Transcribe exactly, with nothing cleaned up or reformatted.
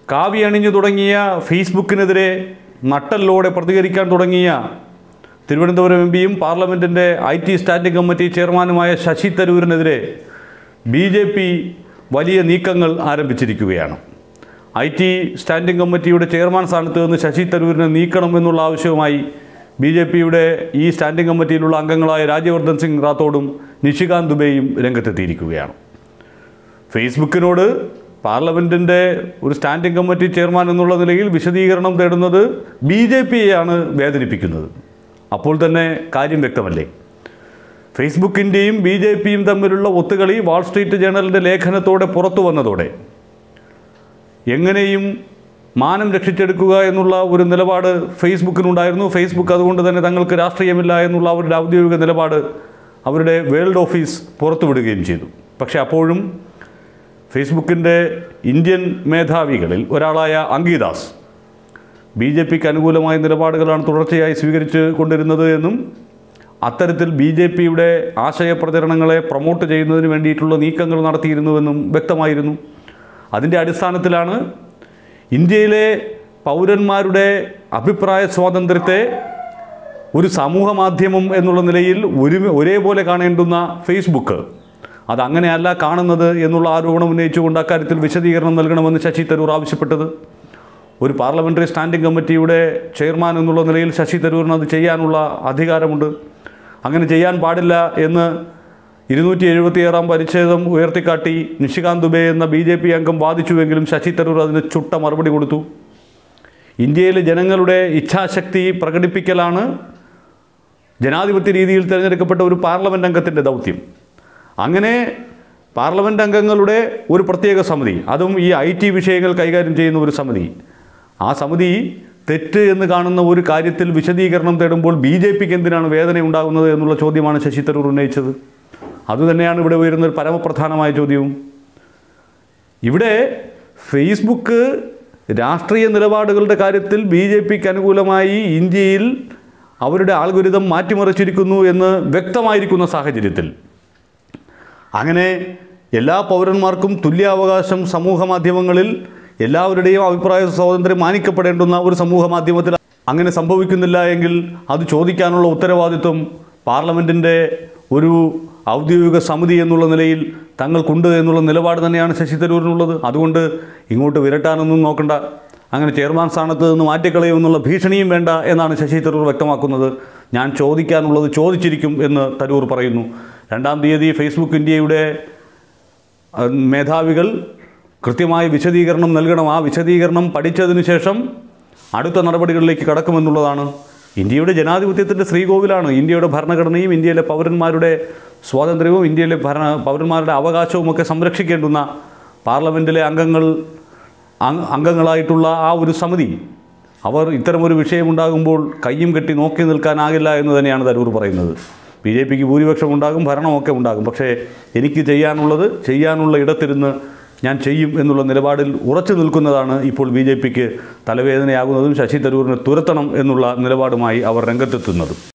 കാവി അണിഞ്ഞു തുടങ്ങിയ ഫേസ്ബുക്കിനെതിരെ നട്ടലോടെ പ്രതികരിക്കാൻ തുടങ്ങിയ തിരുവനന്തപുരം എം പിയും പാർലമെൻറ്റിൻ്റെ ഐ ടി സ്റ്റാൻഡിംഗ് കമ്മിറ്റി ചെയർമാനുമായ ശശി തരൂരിനെതിരെ ബി ജെ പി വലിയ നീക്കങ്ങൾ ആരംഭിച്ചിരിക്കുകയാണ്. ഐ ടി സ്റ്റാൻഡിംഗ് കമ്മിറ്റിയുടെ ചെയർമാൻ സ്ഥാനത്ത് നിന്ന് ശശി തരൂരിനെ നീക്കണം എന്നുള്ള ആവശ്യവുമായി ബി ജെ പിയുടെ ഈ സ്റ്റാൻഡിംഗ് കമ്മിറ്റിയിലുള്ള അംഗങ്ങളായ രാജ്യവർദ്ധൻ സിംഗ് റാത്തോഡും നിഷികാന്ത് ദുബെയും രംഗത്തെത്തിയിരിക്കുകയാണ്. ഫേസ്ബുക്കിനോട് പാർലമെൻറ്റിൻ്റെ ഒരു സ്റ്റാൻഡിംഗ് കമ്മിറ്റി ചെയർമാൻ എന്നുള്ള നിലയിൽ വിശദീകരണം തേടുന്നത് ബി ജെ പിയെയാണ് വേദനിപ്പിക്കുന്നത്. അപ്പോൾ തന്നെ കാര്യം വ്യക്തമല്ലേ? ഫേസ്ബുക്കിൻ്റെയും ബി ജെ പിയും തമ്മിലുള്ള ഒത്തുകളി വാൾ സ്ട്രീറ്റ് ജേണലിൻ്റെ ലേഖനത്തോടെ പുറത്തു വന്നതോടെ എങ്ങനെയും മാനം രക്ഷിച്ചെടുക്കുക എന്നുള്ള ഒരു നിലപാട് ഫേസ്ബുക്കിനുണ്ടായിരുന്നു. ഫേസ്ബുക്ക് അതുകൊണ്ട് തന്നെ തങ്ങൾക്ക് രാഷ്ട്രീയമില്ല എന്നുള്ള അവരുടെ ഔദ്യോഗിക നിലപാട് അവരുടെ വേൾഡ് ഓഫീസ് പുറത്തുവിടുകയും ചെയ്തു. പക്ഷേ അപ്പോഴും ഫേസ്ബുക്കിൻ്റെ ഇന്ത്യൻ മേധാവികളിൽ ഒരാളായ അങ്കിദാസ് ബി ജെ പിക്ക് അനുകൂലമായ നിലപാടുകളാണ് തുടർച്ചയായി സ്വീകരിച്ച് കൊണ്ടിരുന്നത് എന്നും അത്തരത്തിൽ ബി ജെ പിയുടെ ആശയപ്രചരണങ്ങളെ പ്രൊമോട്ട് ചെയ്യുന്നതിന് വേണ്ടിയിട്ടുള്ള നീക്കങ്ങൾ നടത്തിയിരുന്നുവെന്നും വ്യക്തമായിരുന്നു. അതിൻ്റെ അടിസ്ഥാനത്തിലാണ് ഇന്ത്യയിലെ പൗരന്മാരുടെ അഭിപ്രായ സ്വാതന്ത്ര്യത്തെ ഒരു സമൂഹ മാധ്യമം എന്നുള്ള നിലയിൽ ഒരു ഒരേപോലെ കാണേണ്ടുന്ന ഫേസ്ബുക്ക് അതങ്ങനെയല്ല കാണുന്നത് എന്നുള്ള ആരോപണം ഉന്നയിച്ചുകൊണ്ട് അക്കാര്യത്തിൽ വിശദീകരണം നൽകണമെന്ന് ശശി തരൂർ ആവശ്യപ്പെട്ടത്. ഒരു പാർലമെൻ്ററി സ്റ്റാൻഡിംഗ് കമ്മിറ്റിയുടെ ചെയർമാൻ എന്നുള്ള നിലയിൽ ശശി തരൂരിന് അത് ചെയ്യാനുള്ള അധികാരമുണ്ട്. അങ്ങനെ ചെയ്യാൻ പാടില്ല എന്ന് ഇരുന്നൂറ്റി എഴുപത്തിയേഴാം പരിച്ഛേദം ഉയർത്തിക്കാട്ടി നിഷികാന്ത് ദുബെ എന്ന ബി ജെ പി അംഗം വാദിച്ചുവെങ്കിലും ശശി തരൂർ അതിന് ചുട്ട മറുപടി കൊടുത്തു. ഇന്ത്യയിലെ ജനങ്ങളുടെ ഇച്ഛാശക്തി പ്രകടിപ്പിക്കലാണ് ജനാധിപത്യ രീതിയിൽ തിരഞ്ഞെടുക്കപ്പെട്ട ഒരു പാർലമെൻറ്റ് അംഗത്തിൻ്റെ ദൗത്യം. അങ്ങനെ പാർലമെൻറ്റ് അംഗങ്ങളുടെ ഒരു പ്രത്യേക സമിതി, അതും ഈ ഐ ടി വിഷയങ്ങൾ കൈകാര്യം ചെയ്യുന്ന ഒരു സമിതി, ആ സമിതി തെറ്റ് എന്ന് കാണുന്ന ഒരു കാര്യത്തിൽ വിശദീകരണം തേടുമ്പോൾ ബി ജെ പിക്ക് എന്തിനാണ് വേദന ഉണ്ടാകുന്നത് എന്നുള്ള ചോദ്യമാണ് ശശി തരൂർ ഉന്നയിച്ചത്. അതുതന്നെയാണ് ഇവിടെ ഉയരുന്ന ഒരു പരമപ്രധാനമായ ചോദ്യവും. ഇവിടെ ഫേസ്ബുക്ക് രാഷ്ട്രീയ നിലപാടുകളുടെ കാര്യത്തിൽ ബി ജെ പിക്ക് അനുകൂലമായി ഇന്ത്യയിൽ അവരുടെ ആൽഗോരിതം മാറ്റിമറിച്ചിരിക്കുന്നു എന്ന് വ്യക്തമായിരിക്കുന്ന സാഹചര്യത്തിൽ അങ്ങനെ എല്ലാ പൗരന്മാർക്കും തുല്യാവകാശം സമൂഹ മാധ്യമങ്ങളിൽ എല്ലാവരുടെയും അഭിപ്രായ സ്വാതന്ത്ര്യം മാനിക്കപ്പെടേണ്ടുന്ന ഒരു സമൂഹ മാധ്യമത്തിൽ അങ്ങനെ സംഭവിക്കുന്നില്ല എങ്കിൽ അത് ചോദിക്കാനുള്ള ഉത്തരവാദിത്വം പാർലമെൻറ്റിൻ്റെ ഒരു ഔദ്യോഗിക സമിതി എന്നുള്ള നിലയിൽ തങ്ങൾക്കുണ്ട് എന്നുള്ള നിലപാട് തന്നെയാണ് ശശി തരൂരിനുള്ളത്. അതുകൊണ്ട് ഇങ്ങോട്ട് വിരട്ടാനൊന്നും നോക്കണ്ട, അങ്ങനെ ചെയർമാൻ സ്ഥാനത്ത് നിന്ന് മാറ്റിക്കളയുമെന്നുള്ള ഭീഷണിയും വേണ്ട എന്നാണ് ശശി തരൂർ വ്യക്തമാക്കുന്നത്. ഞാൻ ചോദിക്കാനുള്ളത് ചോദിച്ചിരിക്കും എന്ന് തരൂർ പറയുന്നു. രണ്ടാം തീയതി ഫേസ്ബുക്ക് ഇന്ത്യയുടെ മേധാവികൾ കൃത്യമായ വിശദീകരണം നൽകണം. ആ വിശദീകരണം പഠിച്ചതിന് ശേഷം അടുത്ത നടപടികളിലേക്ക് കടക്കുമെന്നുള്ളതാണ്. ഇന്ത്യയുടെ ജനാധിപത്യത്തിൻ്റെ ശ്രീകോവിലാണ്. ഇന്ത്യയുടെ ഭരണഘടനയും ഇന്ത്യയിലെ പൗരന്മാരുടെ സ്വാതന്ത്ര്യവും ഇന്ത്യയിലെ ഭരണ പൗരന്മാരുടെ അവകാശവുമൊക്കെ സംരക്ഷിക്കേണ്ടുന്ന പാർലമെൻറ്റിലെ അംഗങ്ങൾ അംഗങ്ങളായിട്ടുള്ള ആ ഒരു സമിതി അവർ ഇത്തരമൊരു വിഷയമുണ്ടാകുമ്പോൾ കയ്യും കെട്ടി നോക്കി നിൽക്കാനാകില്ല എന്ന് തന്നെയാണ് തരൂർ പറയുന്നത്. ബി ജെ പിക്ക് ഭൂരിപക്ഷം ഉണ്ടാകും, ഭരണമൊക്കെ ഉണ്ടാകും, പക്ഷേ എനിക്ക് ചെയ്യാനുള്ളത് ചെയ്യാനുള്ള ഇടത്തിരുന്ന് ഞാൻ ചെയ്യും എന്നുള്ള നിലപാടിൽ ഉറച്ചു നിൽക്കുന്നതാണ് ഇപ്പോൾ ബി ജെ പിക്ക് തലവേദനയാകുന്നതും ശശി തരൂരിനെ തുരത്തണം എന്നുള്ള നിലപാടുമായി അവർ രംഗത്തെത്തുന്നതും.